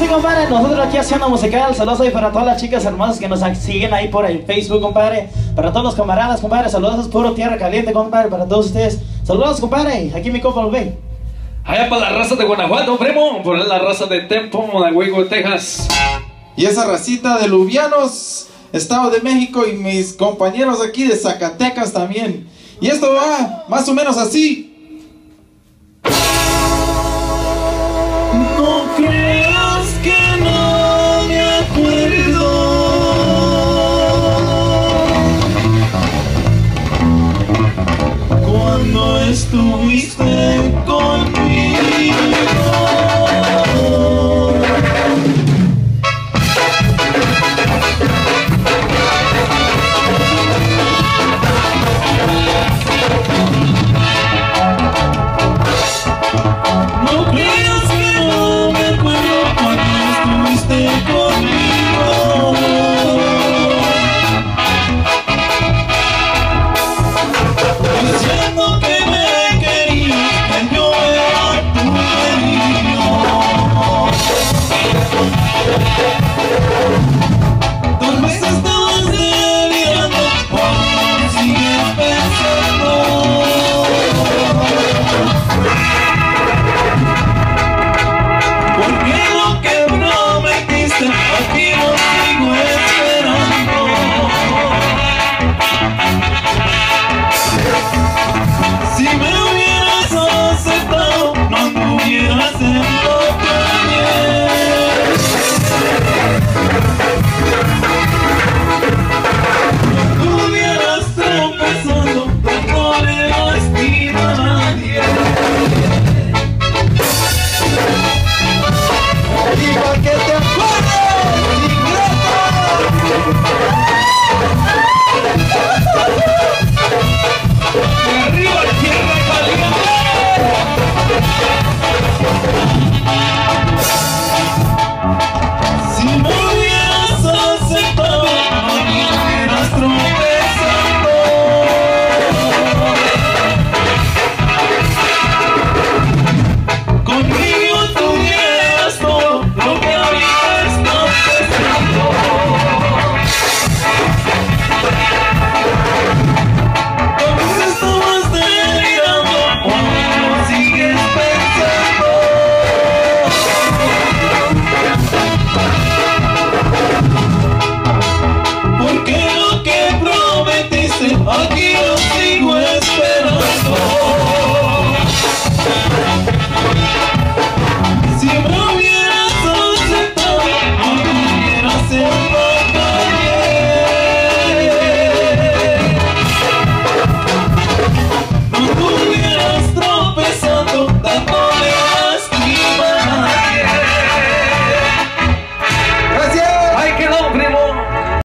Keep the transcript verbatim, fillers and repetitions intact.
sí, compadre, nosotros aquí haciendo musical. Saludos ahí para todas las chicas hermosas que nos siguen ahí por el Facebook, compadre. Para todos los camaradas, compadre. Saludos, puro tierra caliente, compadre, para todos ustedes. Saludos, compadre. Aquí mi compa lo ve. Allá para la raza de Guanajuato, primo. Por la raza de Tempo, Monahuigo, Texas. Y esa racita de Lubianos, Estado de México, y mis compañeros aquí de Zacatecas también. Y esto va más o menos así. No creas que no me acuerdo cuando estuviste conmigo. No creas